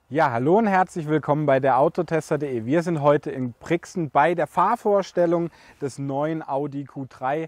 Ja, hallo und herzlich willkommen bei der Autotester.de. Wir sind heute in Brixen bei der Fahrvorstellung des neuen Audi Q3.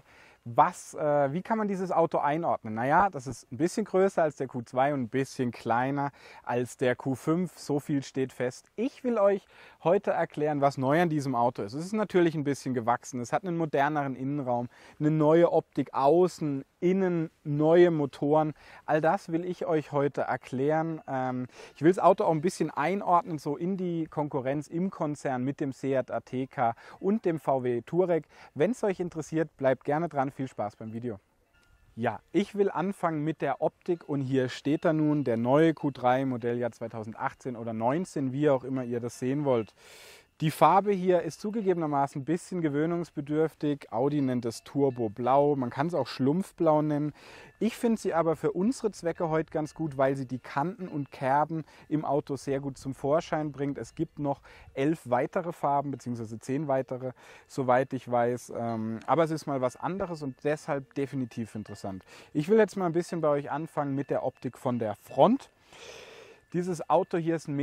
Wie kann man dieses Auto einordnen? Naja, das ist ein bisschen größer als der Q2 und ein bisschen kleiner als der Q5. So viel steht fest. Ich will euch heute erklären, was neu an diesem Auto ist. Es ist natürlich ein bisschen gewachsen. Es hat einen moderneren Innenraum, eine neue Optik außen, innen, neue Motoren. All das will ich euch heute erklären. Ich will das Auto auch ein bisschen einordnen, so in die Konkurrenz im Konzern mit dem Seat Ateca und dem VW Touareg. Wenn es euch interessiert, bleibt gerne dran. Viel Spaß beim Video. Ja, ich will anfangen mit der Optik und hier steht da nun der neue Q3 Modelljahr 2018 oder 19, wie auch immer ihr das sehen wollt. Die Farbe hier ist zugegebenermaßen ein bisschen gewöhnungsbedürftig. Audi nennt es Turbo Blau, man kann es auch Schlumpfblau nennen. Ich finde sie aber für unsere Zwecke heute ganz gut, weil sie die Kanten und Kerben im Auto sehr gut zum Vorschein bringt. Es gibt noch 11 weitere Farben, beziehungsweise 10 weitere, soweit ich weiß. Aber es ist mal was anderes und deshalb definitiv interessant. Ich will jetzt mal ein bisschen bei euch anfangen mit der Optik von der Front. Dieses Auto hier ist 1,85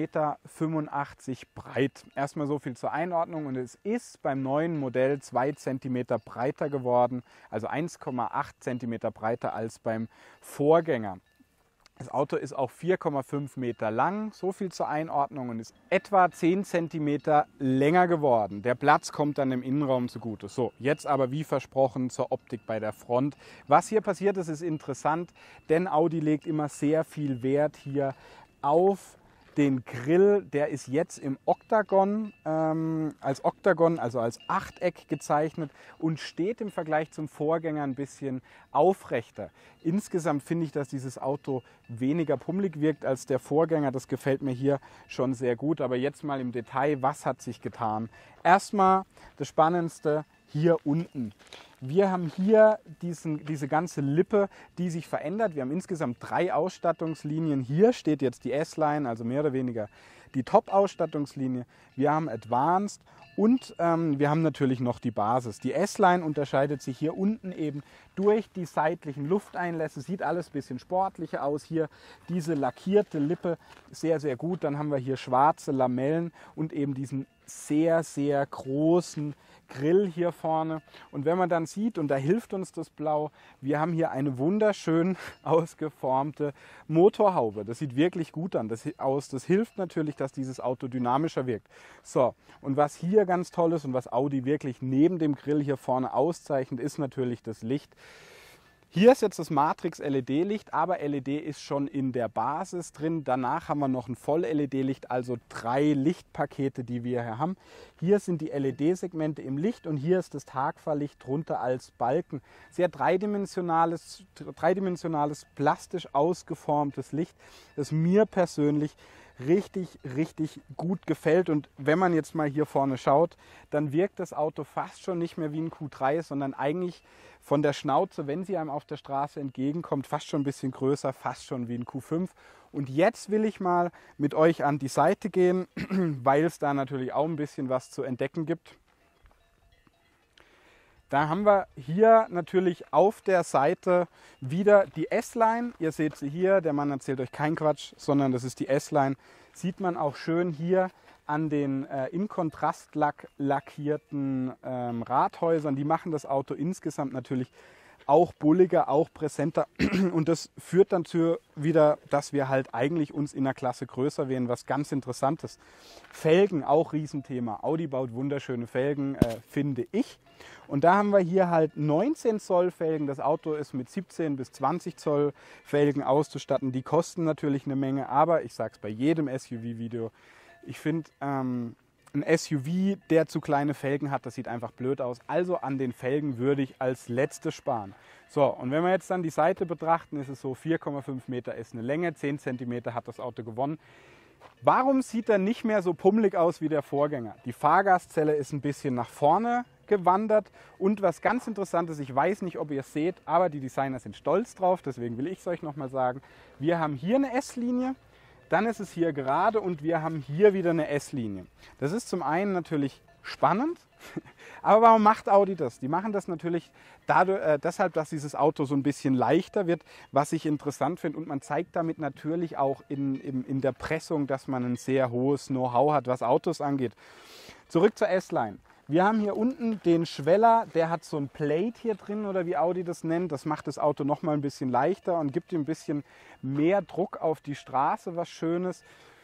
Meter breit. Erstmal so viel zur Einordnung und es ist beim neuen Modell 2 cm breiter geworden, also 1,8 cm breiter als beim Vorgänger. Das Auto ist auch 4,5 Meter lang, so viel zur Einordnung und ist etwa 10 cm länger geworden. Der Platz kommt dann im Innenraum zugute. So, jetzt aber wie versprochen zur Optik bei der Front. Was hier passiert ist, ist interessant, denn Audi legt immer sehr viel Wert hier auf den Grill. Der ist jetzt im Oktagon, als Oktagon, also als Achteck gezeichnet und steht im Vergleich zum Vorgänger ein bisschen aufrechter. Insgesamt finde ich, dass dieses Auto weniger pummelig wirkt als der Vorgänger. Das gefällt mir hier schon sehr gut. Aber jetzt mal im Detail, was hat sich getan? Erstmal das Spannendste hier unten. Wir haben hier diese ganze Lippe, die sich verändert. Wir haben insgesamt 3 Ausstattungslinien. Hier steht jetzt die S-Line, also mehr oder weniger die Top-Ausstattungslinie. Wir haben Advanced und wir haben natürlich noch die Basis. Die S-Line unterscheidet sich hier unten eben durch die seitlichen Lufteinlässe. Sieht alles ein bisschen sportlicher aus. Hier diese lackierte Lippe, sehr, sehr gut. Dann haben wir hier schwarze Lamellen und eben diesen sehr, sehr großen Grill hier vorne. Und wenn man dann sieht, und da hilft uns das Blau, wir haben hier eine wunderschön ausgeformte Motorhaube. Das sieht wirklich gut aus. Das hilft natürlich, dass dieses Auto dynamischer wirkt. So, und was hier ganz toll ist und was Audi wirklich neben dem Grill hier vorne auszeichnet, ist natürlich das Licht. Hier ist jetzt das Matrix LED-Licht, aber LED ist schon in der Basis drin. Danach haben wir noch ein Voll-LED-Licht, also 3 Lichtpakete, die wir hier haben. Hier sind die LED-Segmente im Licht und hier ist das Tagfahrlicht drunter als Balken. Sehr dreidimensionales, plastisch ausgeformtes Licht, das mir persönlich richtig, richtig gut gefällt. Und wenn man jetzt mal hier vorne schaut, dann wirkt das Auto fast schon nicht mehr wie ein Q3, sondern eigentlich von der Schnauze, wenn sie einem auf der Straße entgegenkommt, fast schon ein bisschen größer, fast schon wie ein Q5. Und jetzt will ich mal mit euch an die Seite gehen, weil es da natürlich auch ein bisschen was zu entdecken gibt. Da haben wir hier natürlich auf der Seite wieder die S-Line. Ihr seht sie hier, der Mann erzählt euch keinen Quatsch, sondern das ist die S-Line. Sieht man auch schön hier an den in Kontrastlack lackierten Radhäusern. Die machen das Auto insgesamt natürlich auch bulliger, auch präsenter. Und das führt dann wieder, dass wir halt eigentlich uns in der Klasse größer wählen, was ganz Interessantes. Felgen, auch Riesenthema. Audi baut wunderschöne Felgen, finde ich. Und da haben wir hier halt 19 Zoll Felgen. Das Auto ist mit 17 bis 20 Zoll Felgen auszustatten. Die kosten natürlich eine Menge, aber ich sage es bei jedem SUV-Video, ich finde, ein SUV, der zu kleine Felgen hat, das sieht einfach blöd aus. Also an den Felgen würde ich als letztes sparen. So, und wenn wir jetzt dann die Seite betrachten, ist es so, 4,5 Meter ist eine Länge, 10 cm hat das Auto gewonnen. Warum sieht er nicht mehr so pummelig aus wie der Vorgänger? Die Fahrgastzelle ist ein bisschen nach vorne gewandert und was ganz Interessantes, ich weiß nicht, ob ihr es seht, aber die Designer sind stolz drauf, deswegen will ich es euch nochmal sagen. Wir haben hier eine S-Linie. Dann ist es hier gerade und wir haben hier wieder eine S-Linie. Das ist zum einen natürlich spannend. Aber warum macht Audi das? Die machen das natürlich deshalb, dass dieses Auto so ein bisschen leichter wird, was ich interessant finde. Und man zeigt damit natürlich auch in der Pressung, dass man ein sehr hohes Know-how hat, was Autos angeht. Zurück zur S-Line. Wir haben hier unten den Schweller, der hat so ein Plate hier drin oder wie Audi das nennt. Das macht das Auto noch mal ein bisschen leichter und gibt ihm ein bisschen mehr Druck auf die Straße, was Schönes.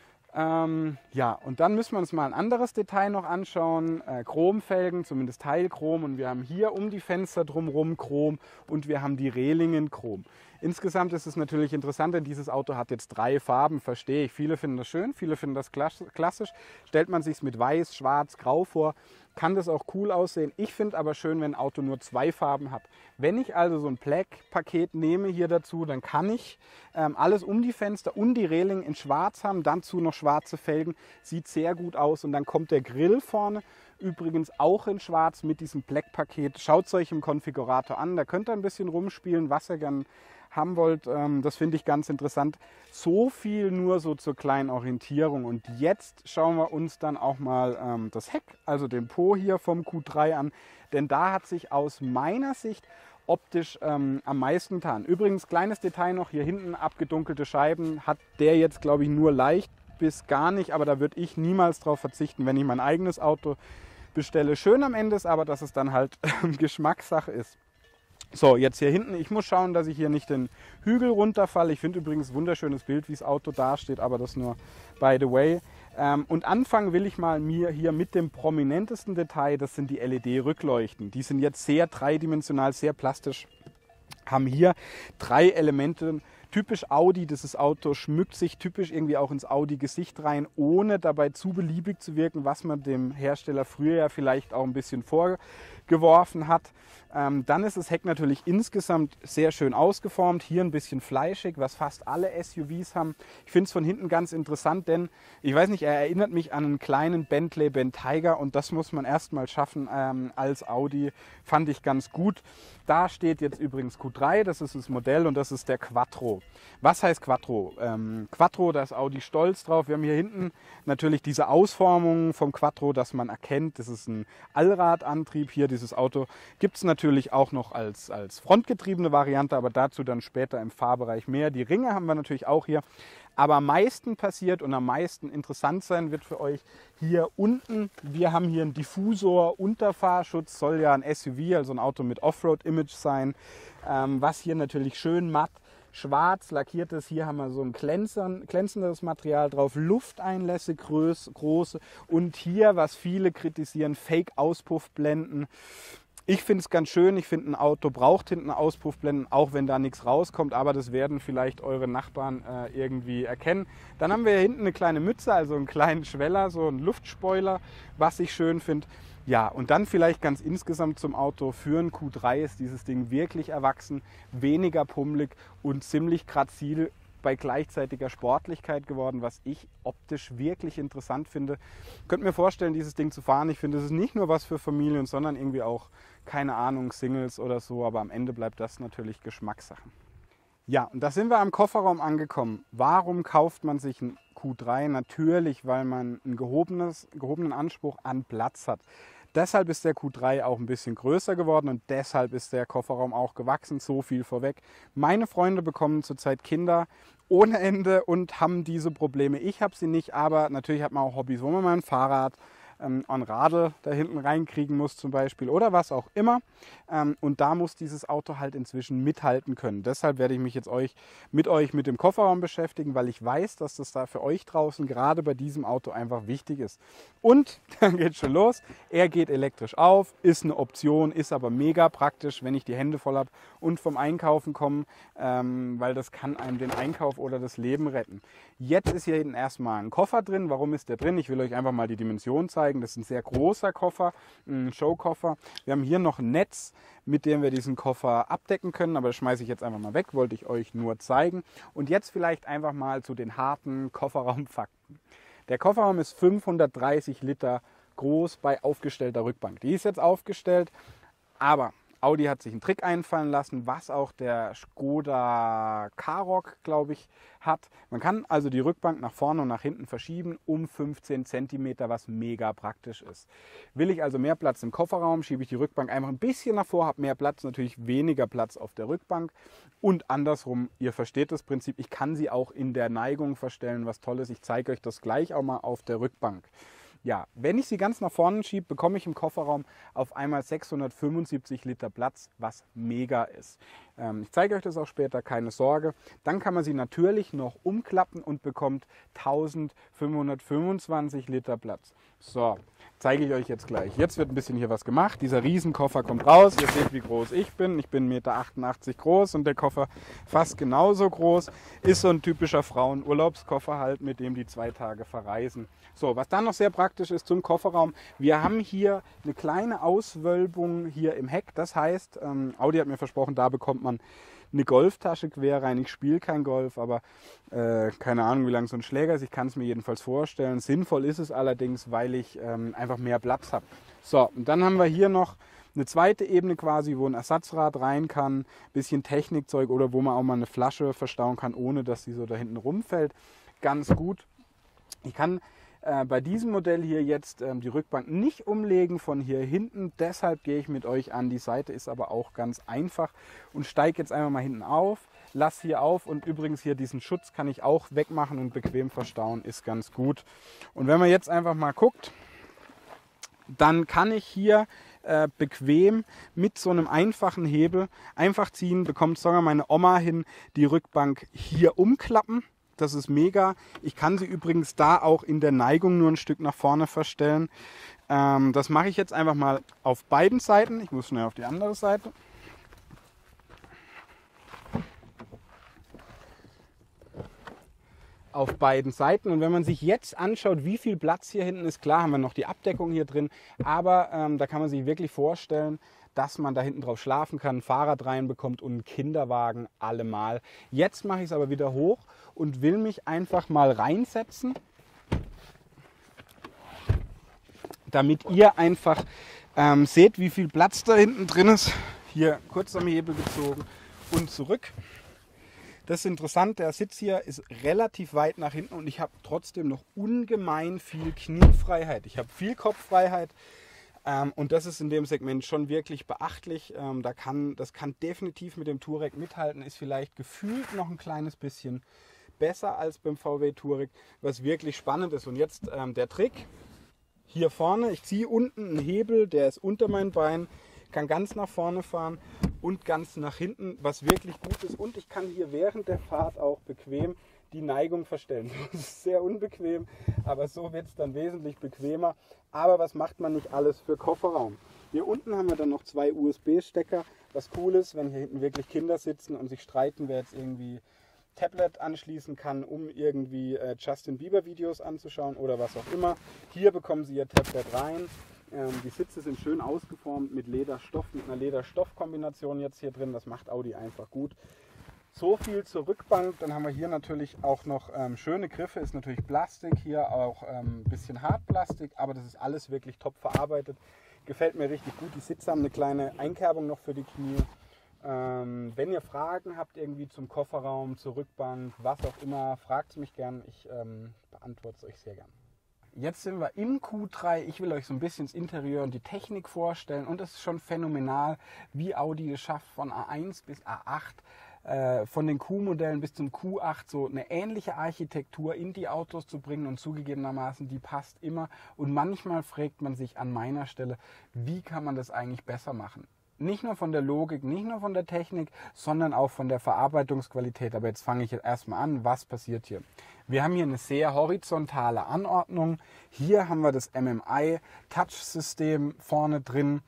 Ja, und dann müssen wir uns mal ein anderes Detail noch anschauen. Chromfelgen, zumindest Teilchrom. Und wir haben hier um die Fenster drumherum Chrom und wir haben die Rehlingen Chrom. Insgesamt ist es natürlich interessant, denn dieses Auto hat jetzt 3 Farben, verstehe ich. Viele finden das schön, viele finden das klassisch. Stellt man sich es mit Weiß, Schwarz, Grau vor, kann das auch cool aussehen. Ich finde aber schön, wenn ein Auto nur 2 Farben hat. Wenn ich also so ein Black-Paket nehme hier dazu, dann kann ich alles um die Fenster und die Reling in Schwarz haben, dazu noch schwarze Felgen, sieht sehr gut aus. Und dann kommt der Grill vorne, übrigens auch in Schwarz mit diesem Black-Paket. Schaut es euch im Konfigurator an, da könnt ihr ein bisschen rumspielen, was ihr gern haben wollt. Das finde ich ganz interessant. So viel nur so zur kleinen Orientierung. Und jetzt schauen wir uns dann auch mal das Heck, also den Po hier vom Q3 an. Denn da hat sich aus meiner Sicht optisch am meisten getan. Übrigens, kleines Detail noch, hier hinten abgedunkelte Scheiben hat der jetzt, glaube ich, nur leicht bis gar nicht. Aber da würde ich niemals drauf verzichten, wenn ich mein eigenes Auto bestelle. Schön am Ende ist aber, dass es dann halt Geschmackssache ist. So, jetzt hier hinten, ich muss schauen, dass ich hier nicht den Hügel runterfalle. Ich finde übrigens ein wunderschönes Bild, wie das Auto dasteht, aber das nur by the way. Und anfangen will ich mal hier mit dem prominentesten Detail, das sind die LED-Rückleuchten. Die sind jetzt sehr dreidimensional, sehr plastisch, haben hier 3 Elemente. Typisch Audi, dieses Auto schmückt sich typisch irgendwie auch ins Audi-Gesicht rein, ohne dabei zu beliebig zu wirken, was man dem Hersteller früher ja vielleicht auch ein bisschen vorgeworfen hat. Dann ist das Heck natürlich insgesamt sehr schön ausgeformt, hier ein bisschen fleischig, was fast alle SUVs haben. Ich finde es von hinten ganz interessant, denn ich weiß nicht, er erinnert mich an einen kleinen Bentley Bentayga und das muss man erstmal schaffen als Audi, fand ich ganz gut. Da steht jetzt übrigens Q3, das ist das Modell und das ist der Quattro. Was heißt Quattro? Quattro, da ist Audi stolz drauf. Wir haben hier hinten natürlich diese Ausformung vom Quattro, dass man erkennt, das ist ein Allradantrieb hier. Dieses Auto gibt es natürlich auch noch als frontgetriebene Variante, aber dazu dann später im Fahrbereich mehr. Die Ringe haben wir natürlich auch hier. Aber am meisten passiert und am meisten interessant sein wird für euch hier unten. Wir haben hier einen Diffusor, Unterfahrschutz, soll ja ein SUV, also ein Auto mit Offroad-Image sein, was hier natürlich schön matt schwarz lackiert ist. Hier haben wir so ein glänzendes Material drauf, Lufteinlässe große und hier, was viele kritisieren, Fake-Auspuffblenden. Ich finde es ganz schön, ich finde, ein Auto braucht hinten Auspuffblenden, auch wenn da nichts rauskommt, aber das werden vielleicht eure Nachbarn irgendwie erkennen. Dann haben wir hier hinten eine kleine Mütze, also einen kleinen Schweller, so einen Luftspoiler, was ich schön finde. Ja, und dann vielleicht ganz insgesamt zum Auto. Für ein Q3 ist dieses Ding wirklich erwachsen, weniger pummelig und ziemlich grazil bei gleichzeitiger Sportlichkeit geworden, was ich optisch wirklich interessant finde. Ich könnte mir vorstellen, dieses Ding zu fahren. Ich finde, es ist nicht nur was für Familien, sondern irgendwie auch, keine Ahnung, Singles oder so. Aber am Ende bleibt das natürlich Geschmackssache. Ja, und da sind wir am Kofferraum angekommen. Warum kauft man sich ein Q3? Natürlich, weil man einen gehobenen Anspruch an Platz hat. Deshalb ist der Q3 auch ein bisschen größer geworden und deshalb ist der Kofferraum auch gewachsen, so viel vorweg. Meine Freunde bekommen zurzeit Kinder ohne Ende und haben diese Probleme. Ich habe sie nicht, aber natürlich hat man auch Hobbys, wo man mal ein Fahrrad, ein Radl da hinten reinkriegen muss zum Beispiel oder was auch immer. Und da muss dieses Auto halt inzwischen mithalten können. Deshalb werde ich mich jetzt mit dem Kofferraum beschäftigen, weil ich weiß, dass das da für euch draußen gerade bei diesem Auto einfach wichtig ist. Und dann geht schon los. Er geht elektrisch auf, ist eine Option, ist aber mega praktisch, wenn ich die Hände voll habe und vom Einkaufen komme, weil das kann einem den Einkauf oder das Leben retten. Jetzt ist hier hinten erstmal ein Koffer drin. Warum ist der drin? Ich will euch einfach mal die Dimension zeigen. Das ist ein sehr großer Koffer, ein Showkoffer. Wir haben hier noch ein Netz, mit dem wir diesen Koffer abdecken können, aber das schmeiße ich jetzt einfach mal weg, wollte ich euch nur zeigen. Und jetzt vielleicht einfach mal zu den harten Kofferraumfakten. Der Kofferraum ist 530 Liter groß bei aufgestellter Rückbank. Die ist jetzt aufgestellt, aber Audi hat sich einen Trick einfallen lassen, was auch der Skoda Karoq, glaube ich, hat. Man kann also die Rückbank nach vorne und nach hinten verschieben um 15 cm, was mega praktisch ist. Will ich also mehr Platz im Kofferraum, schiebe ich die Rückbank einfach ein bisschen nach vor, habe mehr Platz, natürlich weniger Platz auf der Rückbank. Und andersrum, ihr versteht das Prinzip, ich kann sie auch in der Neigung verstellen, was toll ist. Ich zeige euch das gleich auch mal auf der Rückbank. Ja, wenn ich sie ganz nach vorne schiebe, bekomme ich im Kofferraum auf einmal 675 Liter Platz, was mega ist. Ich zeige euch das auch später, keine Sorge. Dann kann man sie natürlich noch umklappen und bekommt 1525 Liter Platz. So, zeige ich euch jetzt gleich. Jetzt wird ein bisschen hier was gemacht. Dieser Riesenkoffer kommt raus. Ihr seht, wie groß ich bin. Ich bin 1,88 Meter groß und der Koffer fast genauso groß. Ist so ein typischer Frauenurlaubskoffer halt, mit dem die 2 Tage verreisen. So, was dann noch sehr praktisch ist zum Kofferraum. Wir haben hier eine kleine Auswölbung hier im Heck. Das heißt, Audi hat mir versprochen, da bekommt man eine Golftasche quer rein. Ich spiele kein Golf, aber keine Ahnung, wie lang so ein Schläger ist. Ich kann es mir jedenfalls vorstellen. Sinnvoll ist es allerdings, weil ich einfach mehr Platz habe. So, und dann haben wir hier noch eine zweite Ebene quasi, wo ein Ersatzrad rein kann, bisschen Technikzeug oder wo man auch mal eine Flasche verstauen kann, ohne dass sie so da hinten rumfällt. Ganz gut. Ich kann bei diesem Modell hier jetzt die Rückbank nicht umlegen von hier hinten, deshalb gehe ich mit euch an die Seite, ist aber auch ganz einfach und steige jetzt einfach mal hinten auf, lasse hier auf und übrigens hier diesen Schutz kann ich auch wegmachen und bequem verstauen, ist ganz gut. Und wenn man jetzt einfach mal guckt, dann kann ich hier bequem mit so einem einfachen Hebel einfach ziehen, bekommt sogar meine Oma hin, die Rückbank hier umklappen. Das ist mega. Ich kann sie übrigens da auch in der Neigung nur ein Stück nach vorne verstellen. Das mache ich jetzt einfach mal auf beiden Seiten. Ich muss schnell auf die andere Seite. Auf beiden Seiten. Und wenn man sich jetzt anschaut, wie viel Platz hier hinten ist, klar haben wir noch die Abdeckung hier drin, aber da kann man sich wirklich vorstellen, dass man da hinten drauf schlafen kann, ein Fahrrad reinbekommt und einen Kinderwagen allemal. Jetzt mache ich es aber wieder hoch und will mich einfach mal reinsetzen, damit ihr einfach seht, wie viel Platz da hinten drin ist. Hier kurz am Hebel gezogen und zurück. Das ist interessant, der Sitz hier ist relativ weit nach hinten und ich habe trotzdem noch ungemein viel Kniefreiheit. Ich habe viel Kopffreiheit. Und das ist in dem Segment schon wirklich beachtlich. Das kann definitiv mit dem Touareg mithalten, ist vielleicht gefühlt noch ein kleines bisschen besser als beim VW Touareg, was wirklich spannend ist. Und jetzt der Trick, hier vorne, ich ziehe unten einen Hebel, der ist unter meinem Bein, kann ganz nach vorne fahren und ganz nach hinten, was wirklich gut ist. Und ich kann hier während der Fahrt auch bequem die Neigung verstellen. Das ist sehr unbequem, aber so wird es dann wesentlich bequemer. Aber was macht man nicht alles für Kofferraum? Hier unten haben wir dann noch 2 USB-Stecker. Was cool ist, wenn hier hinten wirklich Kinder sitzen und sich streiten, wer jetzt irgendwie Tablet anschließen kann, um irgendwie Justin Bieber Videos anzuschauen oder was auch immer. Hier bekommen Sie Ihr Tablet rein. Die Sitze sind schön ausgeformt mit Lederstoff, mit einer Lederstoff-Kombination jetzt hier drin. Das macht Audi einfach gut. So viel zur Rückbank. Dann haben wir hier natürlich auch noch schöne Griffe. Ist natürlich Plastik, hier auch ein bisschen Hartplastik, aber das ist alles wirklich top verarbeitet. Gefällt mir richtig gut. Die Sitze haben eine kleine Einkerbung noch für die Knie. Wenn ihr Fragen habt irgendwie zum Kofferraum, zur Rückbank, was auch immer, fragt es mich gern. Ich beantworte es euch sehr gern. Jetzt sind wir im Q3. Ich will euch so ein bisschen das Interieur und die Technik vorstellen. Und es ist schon phänomenal, wie Audi es schafft, von A1 bis A8, von den Q-Modellen bis zum Q8 so eine ähnliche Architektur in die Autos zu bringen. Und zugegebenermaßen, die passt immer. Und manchmal fragt man sich an meiner Stelle, wie kann man das eigentlich besser machen? Nicht nur von der Logik, nicht nur von der Technik, sondern auch von der Verarbeitungsqualität. Aber jetzt fange ich erstmal an, was passiert hier? Wir haben hier eine sehr horizontale Anordnung. Hier haben wir das MMI-Touch-System vorne drin.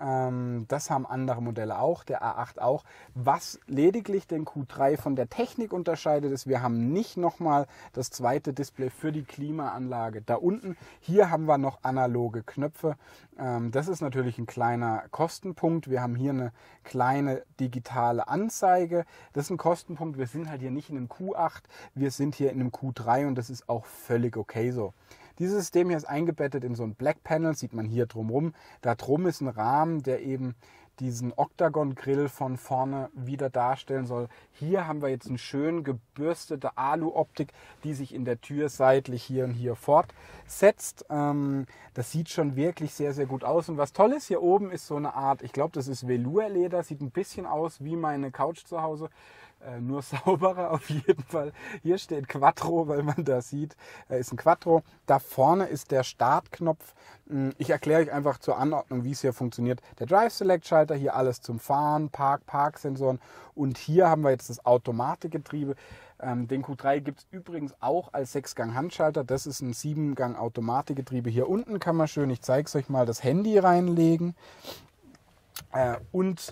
Das haben andere Modelle auch, der A8 auch. Was lediglich den Q3 von der Technik unterscheidet, ist, wir haben nicht nochmal das zweite Display für die Klimaanlage da unten. Hier haben wir noch analoge Knöpfe. Das ist natürlich ein kleiner Kostenpunkt. Wir haben hier eine kleine digitale Anzeige. Das ist ein Kostenpunkt. Wir sind halt hier nicht in einem Q8, wir sind hier in einem Q3 und das ist auch völlig okay so. Dieses System hier ist eingebettet in so ein Black Panel, sieht man hier drumherum. Da drum ist ein Rahmen, der eben diesen Octagon-Grill von vorne wieder darstellen soll. Hier haben wir jetzt eine schön gebürstete Alu-Optik, die sich in der Tür seitlich hier und hier fortsetzt. Das sieht schon wirklich sehr, sehr gut aus. Und was toll ist, hier oben ist so eine Art, ich glaube, das ist Velour-Leder, sieht ein bisschen aus wie meine Couch zu Hause. Nur sauberer auf jeden Fall. Hier steht Quattro, weil man da sieht, ist ein Quattro. Da vorne ist der Startknopf. Ich erkläre euch einfach zur Anordnung, wie es hier funktioniert. Der Drive-Select-Schalter, hier alles zum Fahren, Park-Sensoren. Und hier haben wir jetzt das Automatikgetriebe. Den Q3 gibt es übrigens auch als 6-Gang-Handschalter. Das ist ein 7-Gang-Automatikgetriebe. Hier unten kann man schön, ich zeige es euch mal, das Handy reinlegen. Und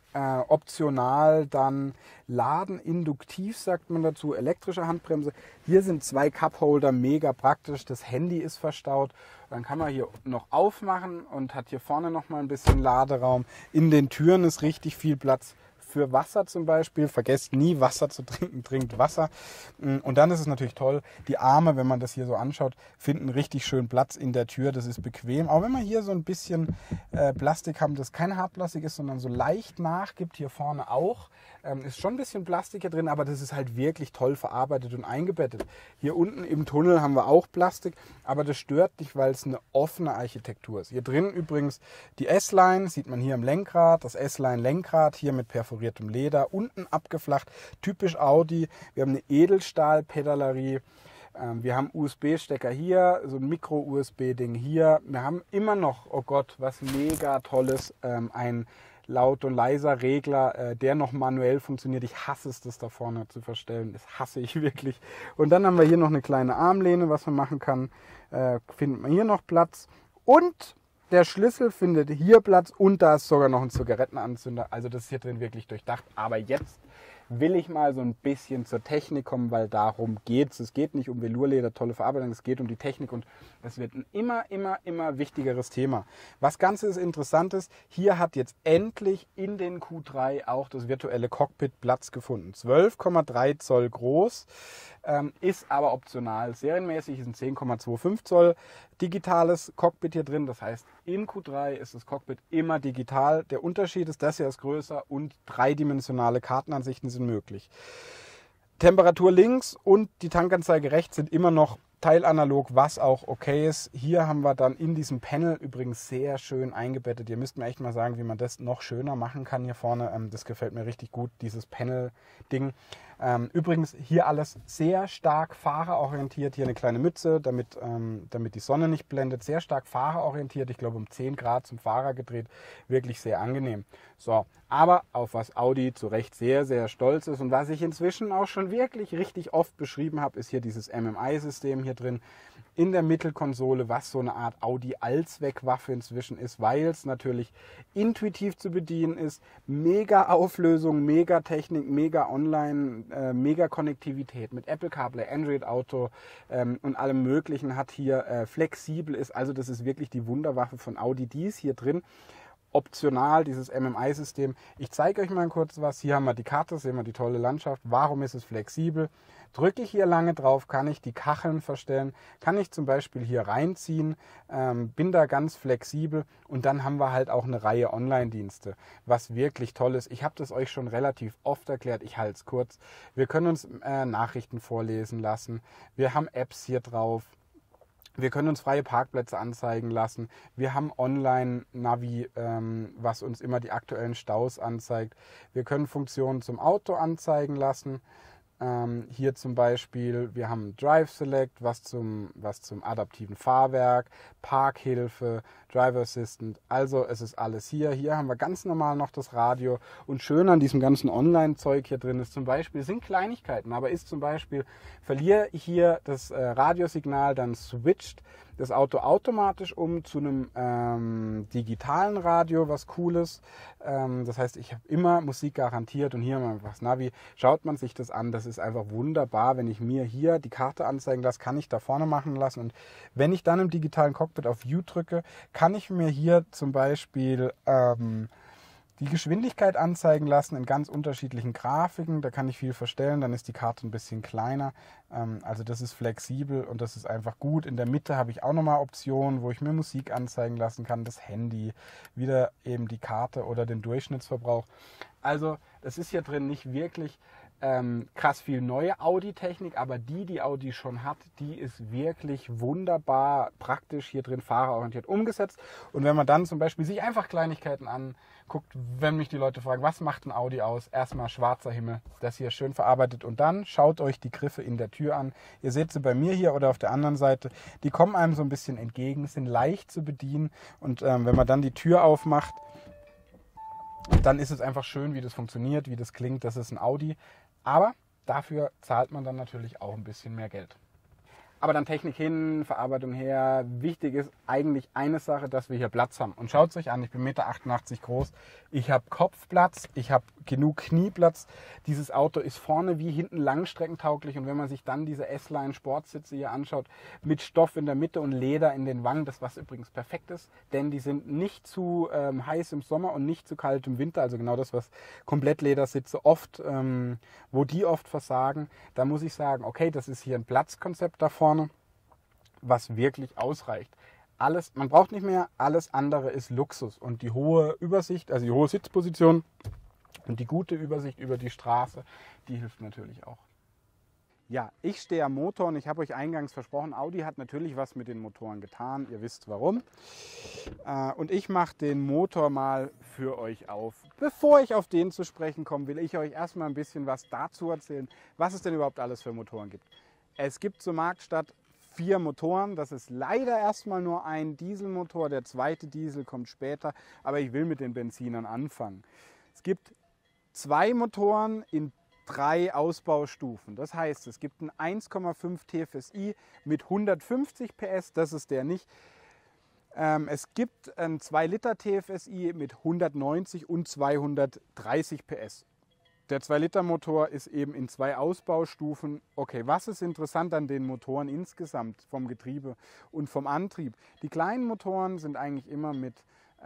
optional dann Laden induktiv, sagt man dazu, elektrische Handbremse. Hier sind 2 Cupholder, mega praktisch. Das Handy ist verstaut. Dann kann man hier noch aufmachen und hat hier vorne noch mal ein bisschen Laderaum. In den Türen ist richtig viel Platz für Wasser zum Beispiel. Vergesst nie, Wasser zu trinken, trinkt Wasser. Und dann ist es natürlich toll, die Arme, wenn man das hier so anschaut, finden richtig schön Platz in der Tür. Das ist bequem. Auch wenn wir hier so ein bisschen Plastik haben, das kein Hartplastik ist, sondern so leicht nachgibt, hier vorne auch. Ist schon ein bisschen Plastik hier drin, aber das ist halt wirklich toll verarbeitet und eingebettet. Hier unten im Tunnel haben wir auch Plastik, aber das stört nicht, weil es eine offene Architektur ist. Hier drin übrigens die S-Line, sieht man hier im Lenkrad, das S-Line-Lenkrad hier mit perforiertem Leder, unten abgeflacht, typisch Audi. Wir haben eine Edelstahl-Pedalerie. Wir haben USB-Stecker hier, so ein Micro-USB-Ding hier. Wir haben immer noch, oh Gott, was mega tolles, ein Laut- und leiser Regler, der noch manuell funktioniert. Ich hasse es, das da vorne zu verstellen. Das hasse ich wirklich. Und dann haben wir hier noch eine kleine Armlehne, was man machen kann. Findet man hier noch Platz. Und der Schlüssel findet hier Platz. Und da ist sogar noch ein Zigarettenanzünder. Also das ist hier drin wirklich durchdacht. Aber jetzt will ich mal so ein bisschen zur Technik kommen, weil darum geht es. Es geht nicht um Velourleder, tolle Verarbeitung, es geht um die Technik und es wird ein immer wichtigeres Thema. Was ganz Interessantes, hier hat jetzt endlich in den Q3 auch das virtuelle Cockpit Platz gefunden. 12,3 Zoll groß, ist aber optional. Serienmäßig ist ein 10,25 Zoll digitales Cockpit hier drin. Das heißt, in Q3 ist das Cockpit immer digital. Der Unterschied ist, das hier ist größer und dreidimensionale Kartenansichten sind möglich. Temperatur links und die Tankanzeige rechts sind immer noch teilanalog, was auch okay ist. Hier haben wir dann in diesem Panel übrigens sehr schön eingebettet. Ihr müsst mir echt mal sagen, wie man das noch schöner machen kann hier vorne. Das gefällt mir richtig gut, dieses Panel-Ding. Übrigens hier alles sehr stark fahrerorientiert. Hier eine kleine Mütze, damit die Sonne nicht blendet. Sehr stark fahrerorientiert. Ich glaube um 10 Grad zum Fahrer gedreht. Wirklich sehr angenehm. So, aber auf was Audi zu Recht sehr, sehr stolz ist und was ich inzwischen auch schon wirklich richtig oft beschrieben habe, ist hier dieses MMI-System hier drin in der Mittelkonsole, was so eine Art Audi-Allzweckwaffe inzwischen ist, weil es natürlich intuitiv zu bedienen ist, mega Auflösung, mega Technik, mega Online, mega Konnektivität mit Apple CarPlay, Android Auto und allem Möglichen hat hier flexibel ist. Also das ist wirklich die Wunderwaffe von Audi, die ist hier drin. Optional, dieses MMI-System. Ich zeige euch mal kurz was. Hier haben wir die Karte, sehen wir die tolle Landschaft. Warum ist es flexibel? Drücke ich hier lange drauf, kann ich die Kacheln verstellen, kann ich zum Beispiel hier reinziehen, bin da ganz flexibel und dann haben wir halt auch eine Reihe Online-Dienste, was wirklich toll ist. Ich habe das euch schon relativ oft erklärt, ich halte es kurz. Wir können uns Nachrichten vorlesen lassen, wir haben Apps hier drauf. Wir können uns freie Parkplätze anzeigen lassen. Wir haben Online-Navi, was uns immer die aktuellen Staus anzeigt. Wir können Funktionen zum Auto anzeigen lassen. Hier zum Beispiel, wir haben Drive Select, was zum adaptiven Fahrwerk, Parkhilfe, Driver Assistant, also es ist alles hier. Hier haben wir ganz normal noch das Radio und schön an diesem ganzen Online-Zeug hier drin ist zum Beispiel, sind Kleinigkeiten, aber ist zum Beispiel, verliere ich hier das Radiosignal, dann switcht das Auto automatisch um zu einem digitalen Radio, was Cooles. Das heißt, ich habe immer Musik garantiert und hier haben wir einfach das Navi. Schaut man sich das an, das ist einfach wunderbar. Wenn ich mir hier die Karte anzeigen lasse, kann ich da vorne machen lassen. Und wenn ich dann im digitalen Cockpit auf View drücke, kann ich mir hier zum Beispiel die Geschwindigkeit anzeigen lassen in ganz unterschiedlichen Grafiken. Da kann ich viel verstellen, dann ist die Karte ein bisschen kleiner. Also das ist flexibel und das ist einfach gut. In der Mitte habe ich auch nochmal Optionen, wo ich mir Musik anzeigen lassen kann, das Handy, wieder eben die Karte oder den Durchschnittsverbrauch. Also das ist hier drin nicht wirklich krass viel neue Audi-Technik, aber die Audi schon hat, die ist wirklich wunderbar praktisch hier drin fahrerorientiert umgesetzt. Und wenn man dann zum Beispiel sich einfach Kleinigkeiten anguckt, wenn mich die Leute fragen, was macht ein Audi aus? Erstmal schwarzer Himmel, das hier schön verarbeitet und dann schaut euch die Griffe in der Tür an. Ihr seht sie bei mir hier oder auf der anderen Seite, die kommen einem so ein bisschen entgegen, sind leicht zu bedienen und wenn man dann die Tür aufmacht, dann ist es einfach schön, wie das funktioniert, wie das klingt. Das ist ein Audi. Aber dafür zahlt man dann natürlich auch ein bisschen mehr Geld. Aber dann Technik hin, Verarbeitung her. Wichtig ist eigentlich eine Sache, dass wir hier Platz haben. Und schaut es euch an, ich bin 1,88 Meter groß. Ich habe Kopfplatz, ich habe genug Knieplatz. Dieses Auto ist vorne wie hinten langstreckentauglich. Und wenn man sich dann diese S-Line Sportsitze hier anschaut, mit Stoff in der Mitte und Leder in den Wangen, das was übrigens perfekt ist, denn die sind nicht zu heiß im Sommer und nicht zu kalt im Winter. Also genau das, was Komplettledersitze oft, wo die oft versagen. Da muss ich sagen, okay, das ist hier ein Platzkonzept da vorne, was wirklich ausreicht. Alles, man braucht nicht mehr, alles andere ist Luxus. Und die hohe Übersicht, also die hohe Sitzposition und die gute Übersicht über die Straße, die hilft natürlich auch. Ja, ich stehe am Motor und ich habe euch eingangs versprochen, Audi hat natürlich was mit den Motoren getan. Ihr wisst warum. Und ich mache den Motor mal für euch auf. Bevor ich auf den zu sprechen komme, will ich euch erstmal ein bisschen was dazu erzählen, was es denn überhaupt alles für Motoren gibt. Es gibt zur Marktstadt 4 Motoren. Das ist leider erstmal nur ein Dieselmotor. Der zweite Diesel kommt später, aber ich will mit den Benzinern anfangen. Es gibt 2 Motoren in 3 Ausbaustufen. Das heißt, es gibt einen 1,5 TFSI mit 150 PS, das ist der nicht. Es gibt einen 2 Liter TFSI mit 190 und 230 PS. Der 2-Liter-Motor ist eben in 2 Ausbaustufen. Okay, was ist interessant an den Motoren insgesamt vom Getriebe und vom Antrieb? Die kleinen Motoren sind eigentlich immer mit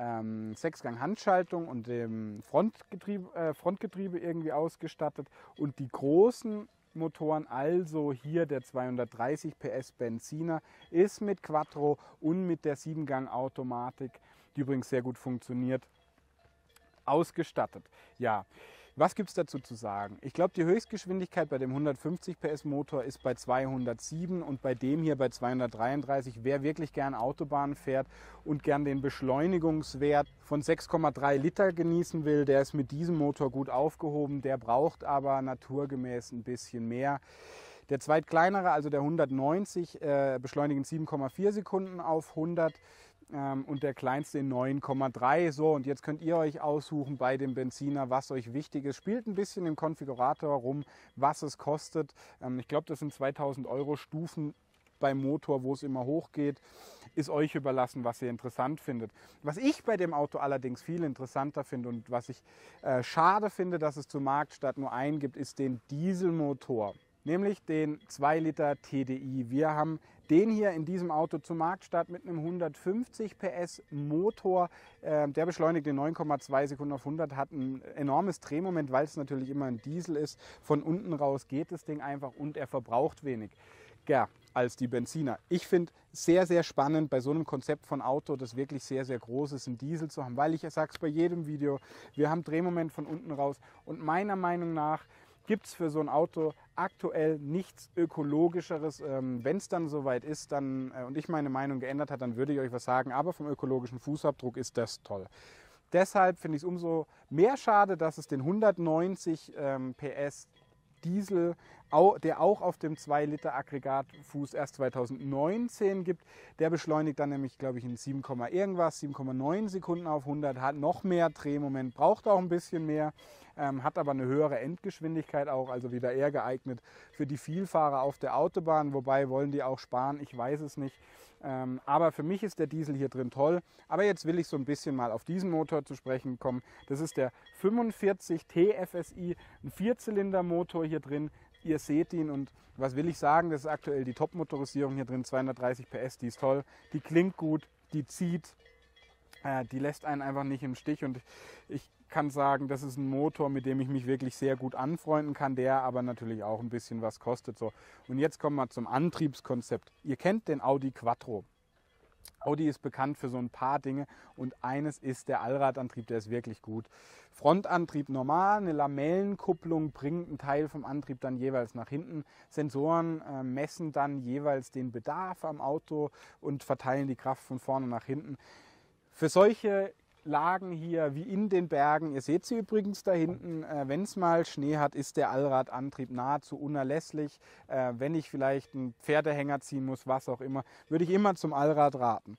6-Gang-Handschaltung und dem Frontgetriebe irgendwie ausgestattet. Und die großen Motoren, also hier der 230 PS Benziner, ist mit Quattro und mit der 7-Gang-Automatik, die übrigens sehr gut funktioniert, ausgestattet. Ja. Was gibt es dazu zu sagen? Ich glaube, die Höchstgeschwindigkeit bei dem 150 PS Motor ist bei 207 und bei dem hier bei 233. Wer wirklich gern Autobahn fährt und gern den Beschleunigungswert von 6,3 Liter genießen will, der ist mit diesem Motor gut aufgehoben. Der braucht aber naturgemäß ein bisschen mehr. Der zweitkleinere, also der 190, beschleunigt in 7,4 Sekunden auf 100. Und der kleinste in 9,3. So, und jetzt könnt ihr euch aussuchen bei dem Benziner, was euch wichtig ist. Spielt ein bisschen im Konfigurator rum, was es kostet. Ich glaube, das sind 2000 € Stufen beim Motor, wo es immer hochgeht. Ist euch überlassen, was ihr interessant findet. Was ich bei dem Auto allerdings viel interessanter finde und was ich schade finde, dass es zur Marktstadt nur einen gibt, ist den Dieselmotor. Nämlich den 2 Liter TDI. Wir haben den hier in diesem Auto zur Marktstadt mit einem 150 PS Motor. Der beschleunigt in 9,2 Sekunden auf 100, hat ein enormes Drehmoment, weil es natürlich immer ein Diesel ist. Von unten raus geht das Ding einfach und er verbraucht weniger als die Benziner. Ich finde sehr, sehr spannend bei so einem Konzept von Auto, das wirklich sehr, sehr groß ist, einen Diesel zu haben, weil ich sage es bei jedem Video, wir haben Drehmoment von unten raus und meiner Meinung nach gibt es für so ein Auto aktuell nichts Ökologischeres. Wenn es dann soweit ist dann, und ich meine Meinung geändert hat, dann würde ich euch was sagen, aber vom ökologischen Fußabdruck ist das toll. Deshalb finde ich es umso mehr schade, dass es den 190 PS Diesel, der auch auf dem 2 Liter Aggregatfuß erst 2019 gibt. Der beschleunigt dann nämlich, glaube ich, in 7,9 Sekunden auf 100, hat noch mehr Drehmoment, braucht auch ein bisschen mehr, hat aber eine höhere Endgeschwindigkeit auch, also wieder eher geeignet für die Vielfahrer auf der Autobahn, wobei wollen die auch sparen, ich weiß es nicht. Aber für mich ist der Diesel hier drin toll. Aber jetzt will ich so ein bisschen mal auf diesen Motor zu sprechen kommen. Das ist der 45 TFSI, ein 4-Zylinder-Motor hier drin. Ihr seht ihn und was will ich sagen, das ist aktuell die Top-Motorisierung hier drin, 230 PS, die ist toll, die klingt gut, die zieht, die lässt einen einfach nicht im Stich und ich kann sagen, das ist ein Motor, mit dem ich mich wirklich sehr gut anfreunden kann, der aber natürlich auch ein bisschen was kostet. So. Und jetzt kommen wir zum Antriebskonzept. Ihr kennt den Audi Quattro. Audi ist bekannt für so ein paar Dinge und eines ist der Allradantrieb, der ist wirklich gut. Frontantrieb normal, eine Lamellenkupplung bringt einen Teil vom Antrieb dann jeweils nach hinten. Sensoren messen dann jeweils den Bedarf am Auto und verteilen die Kraft von vorne nach hinten. Für solche Lagen hier wie in den Bergen, ihr seht sie übrigens da hinten, wenn es mal Schnee hat, ist der Allradantrieb nahezu unerlässlich. Wenn ich vielleicht einen Pferdehänger ziehen muss, was auch immer, würde ich immer zum Allrad raten.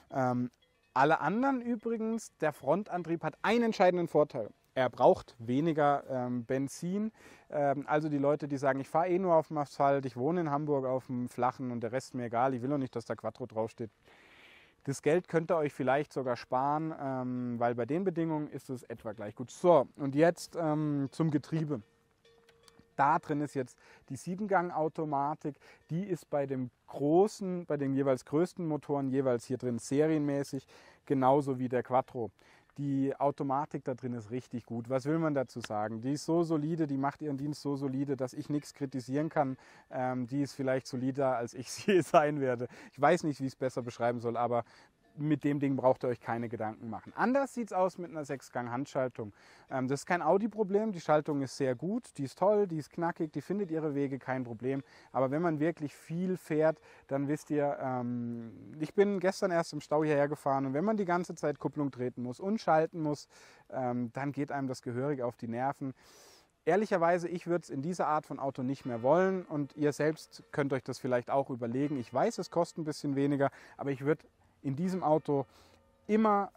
Alle anderen übrigens, der Frontantrieb hat einen entscheidenden Vorteil. Er braucht weniger Benzin. Also die Leute, die sagen, ich fahre eh nur auf dem Asphalt, ich wohne in Hamburg auf dem Flachen und der Rest mir egal, ich will auch nicht, dass da Quattro draufsteht. Das Geld könnt ihr euch vielleicht sogar sparen, weil bei den Bedingungen ist es etwa gleich gut. So, und jetzt zum Getriebe. Da drin ist jetzt die 7-Gang-Automatik. Die ist bei den jeweils größten Motoren jeweils hier drin serienmäßig, genauso wie der Quattro. Die Automatik da drin ist richtig gut. Was will man dazu sagen? Die ist so solide, die macht ihren Dienst so solide, dass ich nichts kritisieren kann. Die ist vielleicht solider, als ich sie sein werde. Ich weiß nicht, wie ich es besser beschreiben soll, aber mit dem Ding braucht ihr euch keine Gedanken machen. Anders sieht es aus mit einer 6-Gang-Handschaltung. Das ist kein Audi-Problem. Die Schaltung ist sehr gut, die ist toll, die ist knackig, die findet ihre Wege, kein Problem. Aber wenn man wirklich viel fährt, dann wisst ihr, ich bin gestern erst im Stau hierher gefahren und wenn man die ganze Zeit Kupplung treten muss und schalten muss, dann geht einem das gehörig auf die Nerven. Ehrlicherweise, ich würde es in dieser Art von Auto nicht mehr wollen und ihr selbst könnt euch das vielleicht auch überlegen. Ich weiß, es kostet ein bisschen weniger, aber ich würde in diesem Auto immer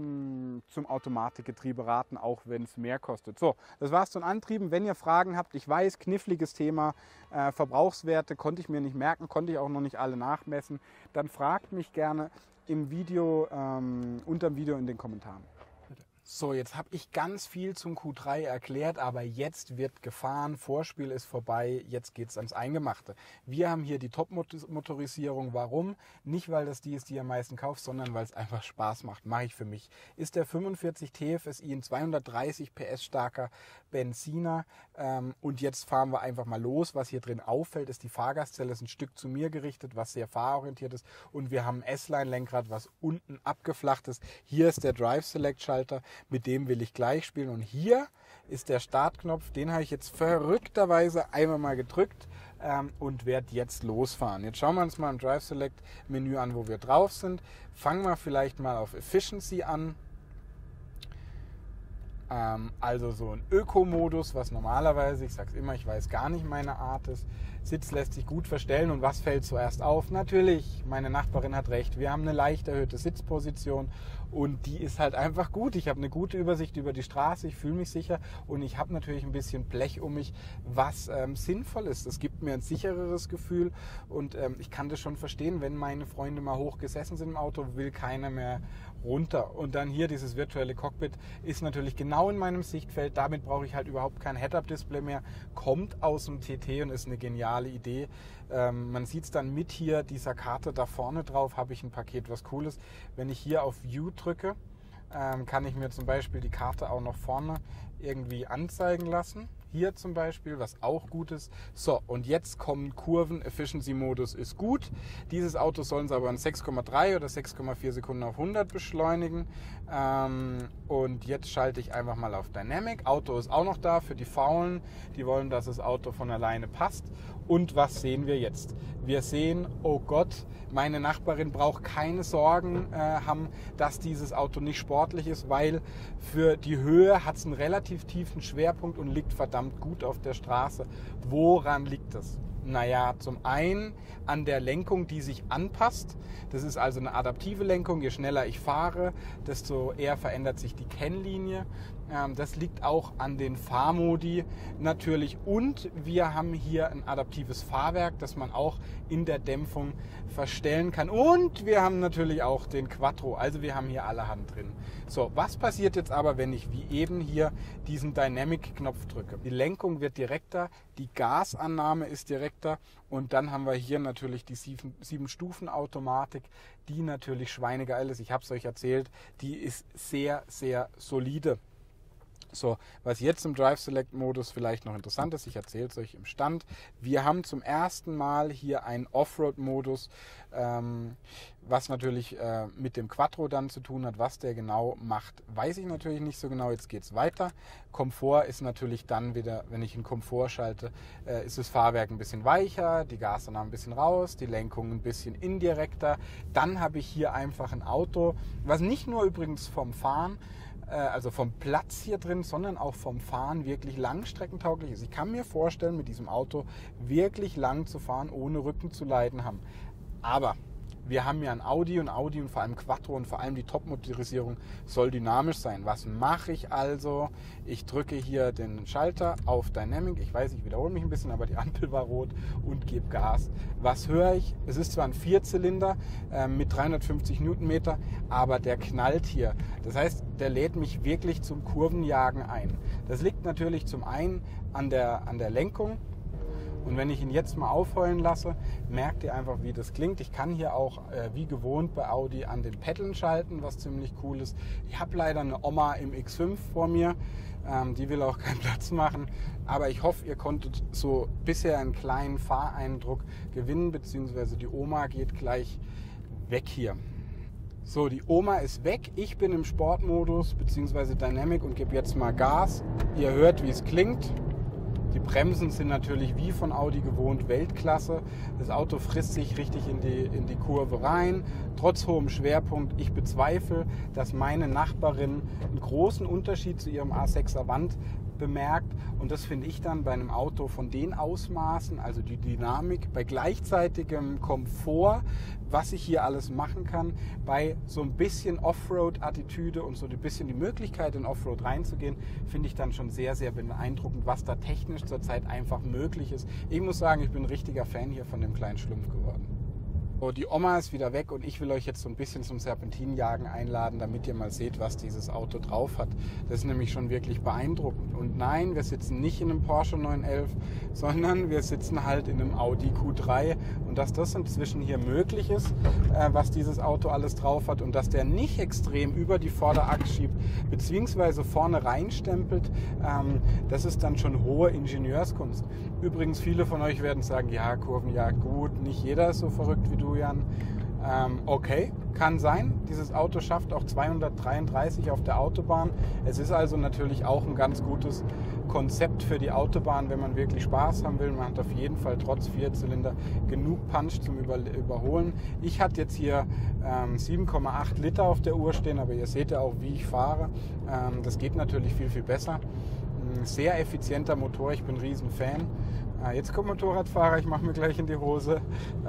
zum Automatikgetriebe raten, auch wenn es mehr kostet. So, das war's zu den Antrieben. Wenn ihr Fragen habt, ich weiß, kniffliges Thema, Verbrauchswerte konnte ich mir nicht merken, konnte ich auch noch nicht alle nachmessen, dann fragt mich gerne im Video, unter dem Video in den Kommentaren. So, jetzt habe ich ganz viel zum Q3 erklärt, aber jetzt wird gefahren, Vorspiel ist vorbei, jetzt geht es ans Eingemachte. Wir haben hier die Top-Motorisierung. Warum? Nicht, weil das die ist, die ihr am meisten kauft, sondern weil es einfach Spaß macht. Mache ich für mich. Ist der 45 TFSI ein 230 PS starker Benziner und jetzt fahren wir einfach mal los. Was hier drin auffällt, ist die Fahrgastzelle, ist ein Stück zu mir gerichtet, was sehr fahrorientiert ist und wir haben ein S-Line-Lenkrad, was unten abgeflacht ist. Hier ist der Drive-Select-Schalter. Mit dem will ich gleich spielen. Und hier ist der Startknopf. Den habe ich jetzt verrückterweise einmal mal gedrückt und werde jetzt losfahren. Jetzt schauen wir uns mal im Drive Select Menü an, wo wir drauf sind. Fangen wir vielleicht mal auf Efficiency an. Also so ein Öko-Modus, was normalerweise, ich sage es immer, ich weiß gar nicht meine Art ist. Sitz lässt sich gut verstellen und was fällt zuerst auf? Natürlich, meine Nachbarin hat recht, wir haben eine leicht erhöhte Sitzposition und die ist halt einfach gut. Ich habe eine gute Übersicht über die Straße, ich fühle mich sicher und ich habe natürlich ein bisschen Blech um mich, was sinnvoll ist. Es gibt mir ein sichereres Gefühl und ich kann das schon verstehen, wenn meine Freunde mal hoch gesessen sind im Auto, will keiner mehr runter. Und dann hier dieses virtuelle Cockpit ist natürlich genau in meinem Sichtfeld. Damit brauche ich halt überhaupt kein Head-Up-Display mehr. Kommt aus dem TT und ist eine geniale Idee. Man sieht es dann mit hier dieser Karte da vorne drauf, habe ich ein Paket, was cool ist. Wenn ich hier auf View drücke, kann ich mir zum Beispiel die Karte auch noch vorne irgendwie anzeigen lassen. Hier zum Beispiel, was auch gut ist. So, und jetzt kommen Kurven. Efficiency-Modus ist gut. Dieses Auto sollen sie aber in 6,3 oder 6,4 Sekunden auf 100 beschleunigen. Und jetzt schalte ich einfach mal auf Dynamic. Auto ist auch noch da für die Faulen. Die wollen, dass das Auto von alleine passt. Und was sehen wir jetzt? Wir sehen, oh Gott, meine Nachbarin braucht keine Sorgen haben, dass dieses Auto nicht sportlich ist, weil für die Höhe hat es einen relativ tiefen Schwerpunkt und liegt verdammt gut auf der Straße. Woran liegt das? Naja, zum einen an der Lenkung, die sich anpasst. Das ist also eine adaptive Lenkung. Je schneller ich fahre, desto eher verändert sich die Kennlinie. Das liegt auch an den Fahrmodi natürlich. Und wir haben hier ein adaptives Fahrwerk, das man auch in der Dämpfung verstellen kann. Und wir haben natürlich auch den Quattro. Also wir haben hier allerhand drin. So, was passiert jetzt aber, wenn ich wie eben hier diesen Dynamic-Knopf drücke? Die Lenkung wird direkter, die Gasannahme ist direkter und dann haben wir hier natürlich die 7-Stufen-Automatik, die natürlich schweinegeil ist. Ich habe es euch erzählt, die ist sehr, sehr solide. So, was jetzt im Drive Select Modus vielleicht noch interessant ist, ich erzähle es euch im Stand. Wir haben zum ersten Mal hier einen Offroad Modus, was natürlich mit dem Quattro dann zu tun hat. Was der genau macht, weiß ich natürlich nicht so genau. Jetzt geht es weiter. Komfort ist natürlich dann wieder, wenn ich in Komfort schalte, ist das Fahrwerk ein bisschen weicher, die Gasannahme ein bisschen raus, die Lenkung ein bisschen indirekter. Dann habe ich hier einfach ein Auto, was nicht nur übrigens vom Fahren, also vom Platz hier drin, sondern auch vom Fahren wirklich langstreckentauglich ist. Ich kann mir vorstellen, mit diesem Auto wirklich lang zu fahren, ohne Rücken zu leiden haben. Aber wir haben ja ein Audi und vor allem Quattro und vor allem die Top-Motorisierung soll dynamisch sein. Was mache ich also? Ich drücke hier den Schalter auf Dynamic. Ich weiß, ich wiederhole mich ein bisschen, aber die Ampel war rot und gebe Gas. Was höre ich? Es ist zwar ein Vierzylinder mit 350 Newtonmeter, aber der knallt hier. Das heißt, der lädt mich wirklich zum Kurvenjagen ein. Das liegt natürlich zum einen an der Lenkung. Und wenn ich ihn jetzt mal aufheulen lasse, merkt ihr einfach, wie das klingt. Ich kann hier auch, wie gewohnt bei Audi, an den Peddeln schalten, was ziemlich cool ist. Ich habe leider eine Oma im X5 vor mir, die will auch keinen Platz machen. Aber ich hoffe, ihr konntet so bisher einen kleinen Fahreindruck gewinnen, beziehungsweise die Oma geht gleich weg hier. So, die Oma ist weg. Ich bin im Sportmodus, beziehungsweise Dynamic und gebe jetzt mal Gas. Ihr hört, wie es klingt. Die Bremsen sind natürlich wie von Audi gewohnt Weltklasse. Das Auto frisst sich richtig in die Kurve rein, trotz hohem Schwerpunkt. Ich bezweifle, dass meine Nachbarin einen großen Unterschied zu ihrem A6 Avant bemerkt. Und das finde ich dann bei einem Auto von den Ausmaßen, also die Dynamik, bei gleichzeitigem Komfort, was ich hier alles machen kann, bei so ein bisschen Offroad-Attitüde und so ein bisschen die Möglichkeit in Offroad reinzugehen, finde ich dann schon sehr, sehr beeindruckend, was da technisch zurzeit einfach möglich ist. Ich muss sagen, ich bin ein richtiger Fan hier von dem kleinen Schlumpf geworden. So, die Oma ist wieder weg und ich will euch jetzt so ein bisschen zum Serpentinjagen einladen, damit ihr mal seht, was dieses Auto drauf hat. Das ist nämlich schon wirklich beeindruckend. Und nein, wir sitzen nicht in einem Porsche 911, sondern wir sitzen halt in einem Audi Q3. Und dass das inzwischen hier möglich ist, was dieses Auto alles drauf hat und dass der nicht extrem über die Vorderachse schiebt, beziehungsweise vorne reinstempelt, das ist dann schon hohe Ingenieurskunst. Übrigens, viele von euch werden sagen, ja, Kurvenjagd gut, nicht jeder ist so verrückt wie du, Jan. Okay, kann sein. Dieses Auto schafft auch 233 auf der Autobahn. Es ist also natürlich auch ein ganz gutes Konzept für die Autobahn, wenn man wirklich Spaß haben will. Man hat auf jeden Fall trotz Vierzylinder genug Punch zum Überholen. Ich hatte jetzt hier 7,8 Liter auf der Uhr stehen, aber ihr seht ja auch, wie ich fahre. Das geht natürlich viel, viel besser. Sehr effizienter Motor, ich bin ein Riesenfan. Jetzt kommt Motorradfahrer, ich mache mir gleich in die Hose.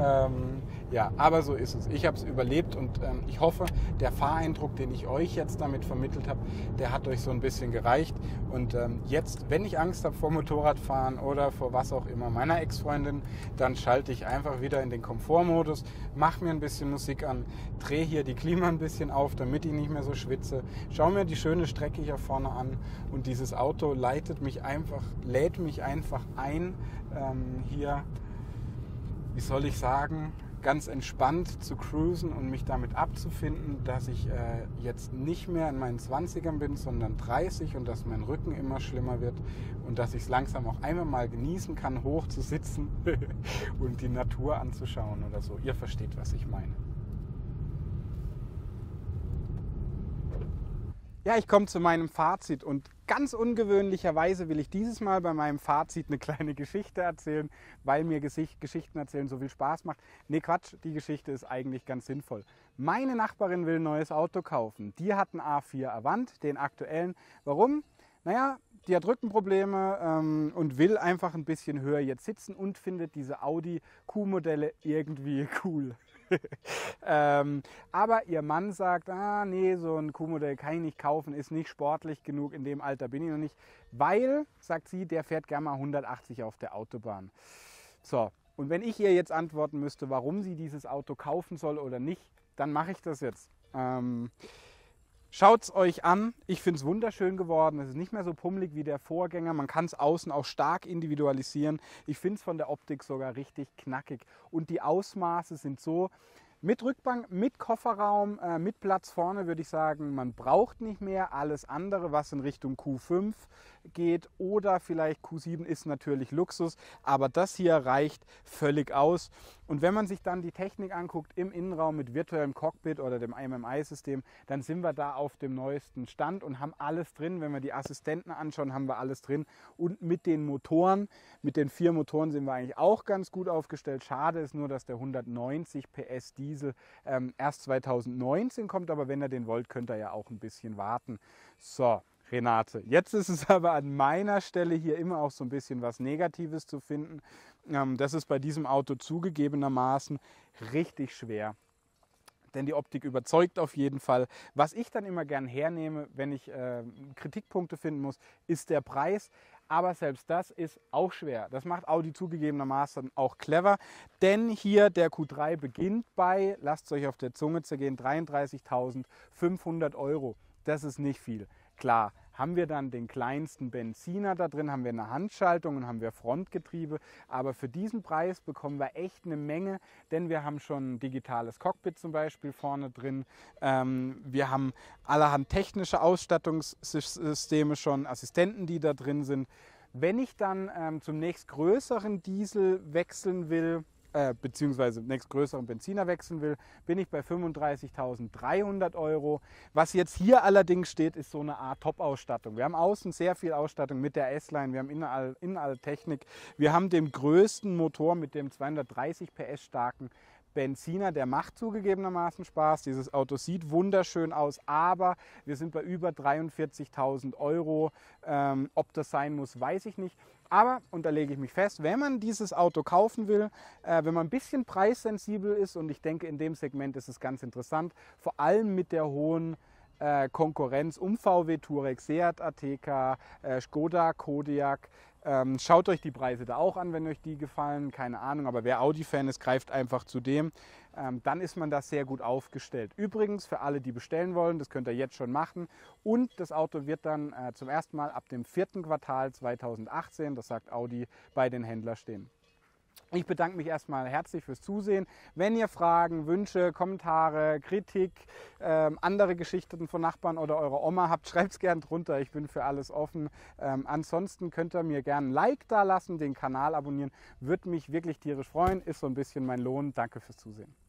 Ja, aber so ist es. Ich habe es überlebt und ich hoffe, der Fahreindruck, den ich euch jetzt damit vermittelt habe, der hat euch so ein bisschen gereicht. Und jetzt, wenn ich Angst habe vor Motorradfahren oder vor was auch immer, meiner Ex-Freundin, dann schalte ich einfach wieder in den Komfortmodus, mache mir ein bisschen Musik an, drehe hier die Klima ein bisschen auf, damit ich nicht mehr so schwitze, schaue mir die schöne Strecke hier vorne an und dieses Auto lädt mich einfach ein, hier, wie soll ich sagen, ganz entspannt zu cruisen und mich damit abzufinden, dass ich jetzt nicht mehr in meinen 20ern bin, sondern 30 und dass mein Rücken immer schlimmer wird und dass ich es langsam auch einmal mal genießen kann, hoch zu sitzen und die Natur anzuschauen oder so. Ihr versteht, was ich meine. Ja, ich komme zu meinem Fazit und ganz ungewöhnlicherweise will ich dieses Mal bei meinem Fazit eine kleine Geschichte erzählen, weil mir Geschichten erzählen so viel Spaß macht. Nee, Quatsch, die Geschichte ist eigentlich ganz sinnvoll. Meine Nachbarin will ein neues Auto kaufen. Die hat einen A4 Avant, den aktuellen. Warum? Naja, die hat Rückenprobleme und will einfach ein bisschen höher jetzt sitzen und findet diese Audi Q-Modelle irgendwie cool. Aber ihr Mann sagt, nee, so ein Q-Modell kann ich nicht kaufen, ist nicht sportlich genug, in dem Alter bin ich noch nicht, weil, sagt sie, der fährt gerne mal 180 auf der Autobahn. So, und wenn ich ihr jetzt antworten müsste, warum sie dieses Auto kaufen soll oder nicht, dann mache ich das jetzt. Schaut es euch an, ich finde es wunderschön geworden, es ist nicht mehr so pummelig wie der Vorgänger, man kann es außen auch stark individualisieren, ich finde es von der Optik sogar richtig knackig und die Ausmaße sind so, Mit Rückbank, mit Kofferraum, mit Platz vorne würde ich sagen, man braucht nicht mehr. Alles andere, was in Richtung Q5 geht oder vielleicht Q7 ist natürlich Luxus, aber das hier reicht völlig aus. Und wenn man sich dann die Technik anguckt im Innenraum mit virtuellem Cockpit oder dem MMI-System, dann sind wir da auf dem neuesten Stand und haben alles drin. Wenn wir die Assistenten anschauen, haben wir alles drin. Und mit den Motoren, mit den 4 Motoren sind wir eigentlich auch ganz gut aufgestellt. Schade ist nur, dass der 190 PS Diesel erst 2019 kommt, aber wenn ihr den wollt, könnt ihr ja auch ein bisschen warten. So, Renate, jetzt ist es aber an meiner Stelle hier immer auch so ein bisschen was Negatives zu finden. Das ist bei diesem Auto zugegebenermaßen richtig schwer. Denn die Optik überzeugt auf jeden Fall. Was ich dann immer gern hernehme, wenn ich Kritikpunkte finden muss, ist der Preis. Aber selbst das ist auch schwer. Das macht Audi zugegebenermaßen auch clever. Denn hier der Q3 beginnt bei, lasst es euch auf der Zunge zergehen, 33.500 €. Das ist nicht viel. Klar, haben wir dann den kleinsten Benziner da drin, haben wir eine Handschaltung und haben wir Frontgetriebe. Aber für diesen Preis bekommen wir echt eine Menge, denn wir haben schon ein digitales Cockpit zum Beispiel vorne drin. Wir haben allerhand technische Ausstattungssysteme schon, Assistenten, die da drin sind. Wenn ich dann zum nächstgrößeren Diesel wechseln will, beziehungsweise nächstgrößeren Benziner wechseln will, bin ich bei 35.300 €. Was jetzt hier allerdings steht, ist so eine Art Top-Ausstattung. Wir haben außen sehr viel Ausstattung mit der S-Line, wir haben innere Technik, wir haben den größten Motor mit dem 230 PS starken Benziner, der macht zugegebenermaßen Spaß. Dieses Auto sieht wunderschön aus, aber wir sind bei über 43.000 €. Ob das sein muss, weiß ich nicht. Aber, und da lege ich mich fest, wenn man dieses Auto kaufen will, wenn man ein bisschen preissensibel ist, und ich denke, in dem Segment ist es ganz interessant, vor allem mit der hohen Konkurrenz um VW Touareg, Seat Ateca, Skoda Kodiaq. Schaut euch die Preise da auch an, wenn euch die gefallen, keine Ahnung, aber wer Audi-Fan ist, greift einfach zu dem. Dann ist man da sehr gut aufgestellt. Übrigens, für alle, die bestellen wollen, das könnt ihr jetzt schon machen. Und das Auto wird dann zum ersten Mal ab dem 4. Quartal 2018, das sagt Audi, bei den Händlern stehen. Ich bedanke mich erstmal herzlich fürs Zusehen. Wenn ihr Fragen, Wünsche, Kommentare, Kritik, andere Geschichten von Nachbarn oder eurer Oma habt, schreibt es gerne drunter. Ich bin für alles offen. Ansonsten könnt ihr mir gerne ein Like da lassen, den Kanal abonnieren. Würde mich wirklich tierisch freuen. Ist so ein bisschen mein Lohn. Danke fürs Zusehen.